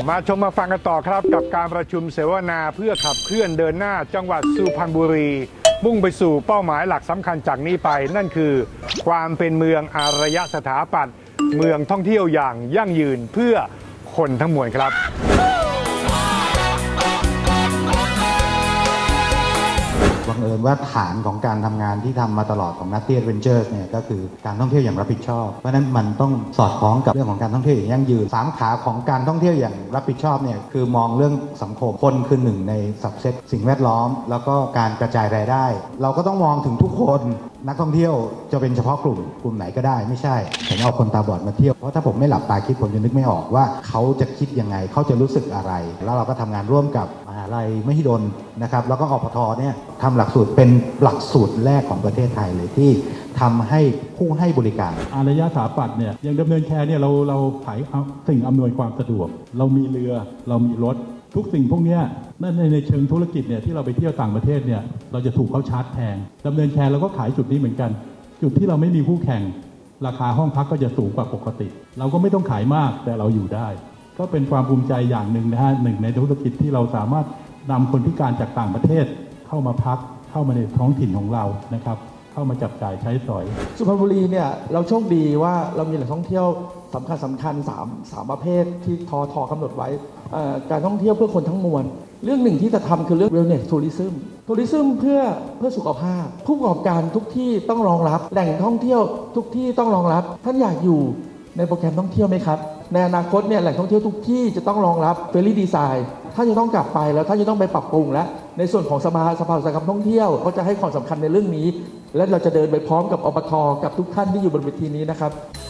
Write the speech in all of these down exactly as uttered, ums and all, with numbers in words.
มาชมมาฟังกันต่อครับกับการประชุมเสวนาเพื่อขับเคลื่อนเดินหน้าจังหวัดสุพรรณบุรีมุ่งไปสู่เป้าหมายหลักสำคัญจากนี้ไปนั่นคือความเป็นเมืองอารยสถาปัตย์เมืองท่องเที่ยวอย่างยั่งยืนเพื่อคนทั้งมวลครับบังเอิญว่าฐานของการทำงานที่ทำมาตลอดของนัตตี้แอดเวนเจอร์เนี่ยก็คือการท่องเที่ยวอย่างรับผิดชอบเพราะนั้นมันต้องสอดคล้องกับเรื่องของการท่องเที่ยวอย่างยั่งยืนสามขาของการท่องเที่ยวอย่างรับผิดชอบเนี่ยคือมองเรื่องสังคมคนคือหนึ่งในสับเซตสิ่งแวดล้อมแล้วก็การกระจายรายได้เราก็ต้องมองถึงทุกคนนักท่องเที่ยวจะเป็นเฉพาะกลุ่มกลุ่มไหนก็ได้ไม่ใช่ผมเอาคนตาบอดมาเที่ยวเพราะถ้าผมไม่หลับตาคิดผมจะนึกไม่ออกว่าเขาจะคิดยังไงเขาจะรู้สึกอะไรแล้วเราก็ทำงานร่วมกับมหาลัยมหิดลนะครับแล้วก็อปทเนี่ยทำหลักสูตรเป็นหลักสูตรแรกของประเทศไทยเลยที่ทำให้ผู้ให้บริการอารยสถาปัตย์เนี่ยอย่างดำเนินแคร์เนี่ยเราเราขายสิ่งอำนวยความสะดวกเรามีเรือเรามีรถทุกสิ่งพวกนี้นั่นในในเชิงธุรกิจเนี่ยที่เราไปเที่ยวต่างประเทศเนี่ยเราจะถูกเขาชาร์จแพงดำเนินแคร์เราก็ขายจุดนี้เหมือนกันจุดที่เราไม่มีคู่แข่งราคาห้องพักก็จะสูงกว่าปกติเราก็ไม่ต้องขายมากแต่เราอยู่ได้ก็เป็นความภูมิใจอย่างหนึ่งนะฮะหนึ่งในธุรกิจที่เราสามารถนำคนพิการจากต่างประเทศเข้ามาพักเข้ามาในท้องถิ่นของเรานะครับเข้ามาจับจ่ายใช้สอยสุพรรณบุรีเนี่ยเราโชคดีว่าเรามีแหล่งท่องเที่ยวสำคัญสำคัญสามสามประเภทที่ทอทอกำหนดไว้การท่องเที่ยวเพื่อคนทั้งมวลเรื่องหนึ่งที่จะทำคือเรื่อง wellness tourism tourism เพื่อเพื่อสุขภาพผู้ประกอบการทุกที่ต้องรองรับแหล่งท่องเที่ยวทุกที่ต้องรองรับท่านอยากอยู่ในโปรแกรมท่องเที่ยวไหมครับในอนาคตเนี่ยแหล่งท่องเที่ยวทุกที่จะต้องรองรับ Ferry Design ถ้าจะต้องกลับไปแล้วถ้าจะต้องไปปรับปรุงและในส่วนของสภาสภาอุตสาหกรรมท่องเที่ยวก็จะให้ความสำคัญในเรื่องนี้และเราจะเดินไปพร้อมกับอปท.กับทุกท่านที่อยู่บนเวทีนี้นะครับ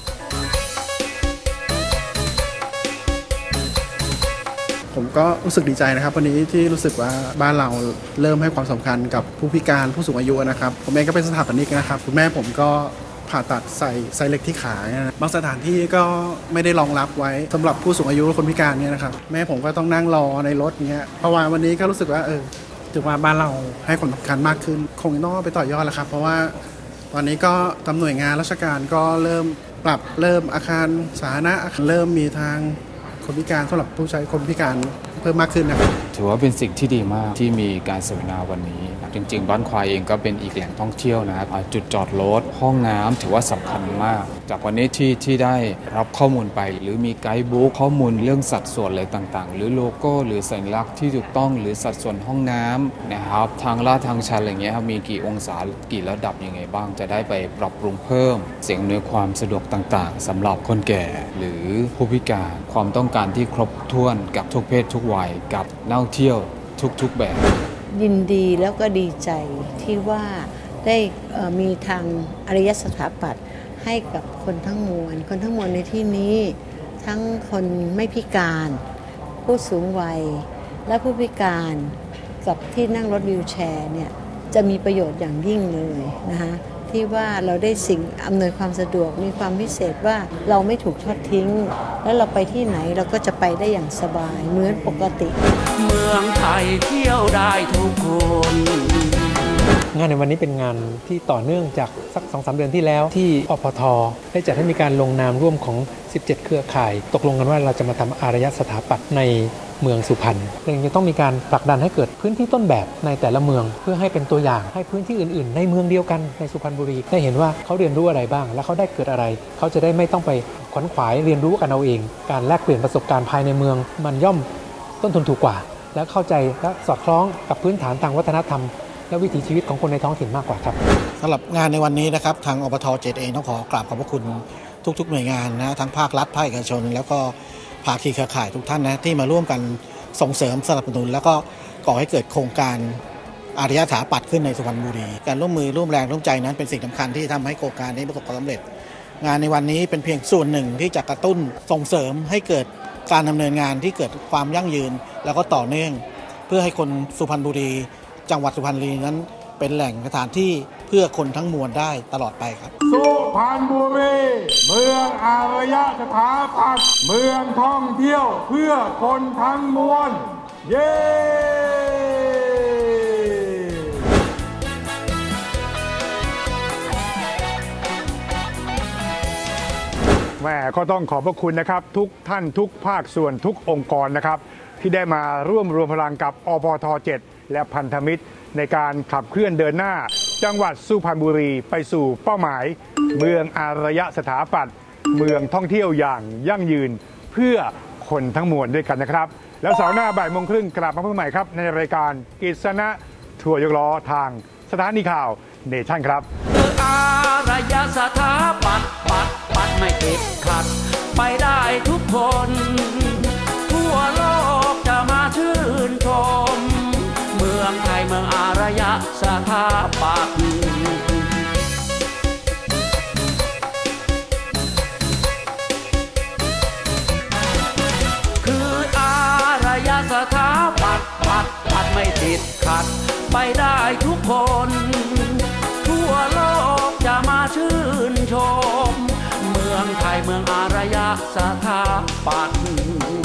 ผมก็รู้สึกดีใจนะครับวันนี้ที่รู้สึกว่าบ้านเราเริ่มให้ความสำคัญกับผู้พิการผู้สูงอายุนะครับผมเองก็เป็นสถาปนิกนะครับคุณแม่ผมก็ผ่าตัดใส่ไซเล็กที่ขาบางสถานที่ก็ไม่ได้รองรับไว้สำหรับผู้สูงอายุและคนพิการเนี่ยนะครับแม่ผมก็ต้องนั่งรอในรถเงี้ยเพราะว่าวันนี้ก็รู้สึกว่าเออถือว่าบ้านเราให้ความสำคัญมากขึ้นคงต้องไปต่อยอดแล้วครับเพราะว่าตอนนี้ก็ตำหน่วยงานราชการก็เริ่มปรับเริ่มอาคารสาธารณะเริ่มมีทางคนพิการสำหรับผู้ใช้คนพิการเพิ่มมากขึ้นนะครับถือว่าเป็นสิ่งที่ดีมากที่มีการเสวนาวันนี้จริงๆบ้านควายเองก็เป็นอีกแหล่งท่องเที่ยวนะครับจุดจอดรถห้องน้ำถือว่าสำคัญมากจากวันนี้ที่ที่ได้รับข้อมูลไปหรือมีไกด์บุ๊กข้อมูลเรื่องสัดส่วนอะไรต่างๆหรือโลโก้หรือสัญลักษณ์ที่ถูกต้องหรือสัดส่วนห้องน้ำนะครับทางลาดทางชันอะไรเงี้ยครับมีกี่องศากี่ระดับยังไงบ้างจะได้ไปปรับปรุงเพิ่มเสียงอำนวยความสะดวกต่างๆสำหรับคนแก่หรือผู้พิการความต้องการที่ครบถ้วนกับทุกเพศทุกวัยกับนักท่องเที่ยวทุกๆแบบยินดีแล้วก็ดีใจที่ว่าได้มีทางอารยสถาปัตย์ให้กับคนทั้งมวลคนทั้งมวลในที่นี้ทั้งคนไม่พิการผู้สูงวัยและผู้พิการกับที่นั่งรถวีลแชร์เนี่ยจะมีประโยชน์อย่างยิ่งเลยนะคะที่ว่าเราได้สิ่งอำนวยความสะดวกมีความพิเศษว่าเราไม่ถูกทอดทิ้งแล้วเราไปที่ไหนเราก็จะไปได้อย่างสบายเหมือนปกติเมืองไทยเที่ยวได้ทุกคนงานในวันนี้เป็นงานที่ต่อเนื่องจากสัก สองสาม เดือนที่แล้วที่อปท.ได้จัดให้มีการลงนามร่วมของสิบเจ็ดเครือข่ายตกลงกันว่าเราจะมาทำอารยสถาปัตย์ในเมืองสุพรรณยังจะต้องมีการผลักดันให้เกิดพื้นที่ต้นแบบในแต่ละเมืองเพื่อให้เป็นตัวอย่างให้พื้นที่อื่นๆในเมืองเดียวกันในสุพรรณบุรีได้เห็นว่าเขาเรียนรู้อะไรบ้างและเขาได้เกิดอะไรเขาจะได้ไม่ต้องไปขวนขวายเรียนรู้กันเอาเองการแลกเปลี่ยนประสบการณ์ภายในเมืองมันย่อมต้นทุนถูกกว่าและเข้าใจและสอดคล้องกับพื้นฐานทางวัฒนธรรมและวิถีชีวิตของคนในท้องถิ่นมากกว่าครับสำหรับงานในวันนี้นะครับทางอปท.เจ็ดเองต้องขอกราบขอบพระคุณทุกๆหน่วยงานนะทั้งภาครัฐภาคเอกชนแล้วก็ภาคีเครือข่ายทุกท่านนะที่มาร่วมกันส่งเสริมสนับสนุนแล้วก็ก่อให้เกิดโครงการอารยสถาปัตย์ขึ้นในสุพรรณบุรีการร่วมมือร่วมแรงร่วมใจนั้นเป็นสิ่งสำคัญที่ทำให้โครงการนี้ประสบความสำเร็จงานในวันนี้เป็นเพียงส่วนหนึ่งที่จะกระตุ้นส่งเสริมให้เกิดการดำเนินงานที่เกิดความยั่งยืนแล้วก็ต่อเนื่องเพื่อให้คนสุพรรณบุรีจังหวัดสุพรรณบุรีนั้นเป็นแหล่งสถานที่เพื่อคนทั้งมวลได้ตลอดไปครับสุพรรณบุรีเมืองอารยสถาปัตย์เมืองท่องเที่ยวเพื่อคนทั้งมวลเย้แม่ก็ต้องขอบพระคุณนะครับทุกท่านทุกภาคส่วนทุกองค์กรนะครับที่ได้มาร่วมรวมพลังกับอปทเจ็ดและพันธมิตรในการขับเคลื่อนเดินหน้าจังหวัดสุพรรณบุรีไปสู่เป้าหมายเมืองอารยสถาปัตย์เมืองท่องเที่ยวอย่างยั่งยืนเพื่อคนทั้งมวลด้วยกันนะครับแล้วเสาร์หน้าบ่ายโมงครึ่งกลับมาพบกันใหม่ครับในรายการกิษณะทัวร์ยกล้อทางสถานีข่าวเนชั่นครับอารยสถาปัตย์ปัดปัดไม่ติดขัดไปได้ทุกคนทั่วโลกจะมาชื่นชมเมืองไทยเมืองอารยสถาปัตย์คืออารยสถาปัตย์ปัดปัดไม่ติดขัดไปได้ทุกคนทั่วโลกจะมาชื่นชมเมืองไทยเมืองอารยสถาปัตย์